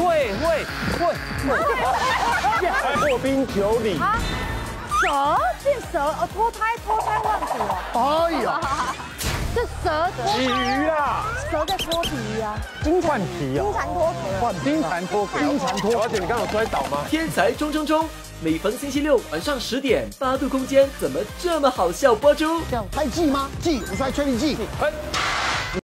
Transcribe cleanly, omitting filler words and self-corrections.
会， 破冰九里。 蛇变蛇，脱胎换骨哦。 哎呀， 这蛇鲤鱼啊， 蛇在脱皮啊， 换皮啊， 金蝉脱壳。 冰蚕脱壳。而且你刚刚有摔倒吗？ 天才冲冲冲！每逢星期六晚上10点，8度空间怎么这么好笑播出？ 这样拍记吗？记，我说来确定记。 很。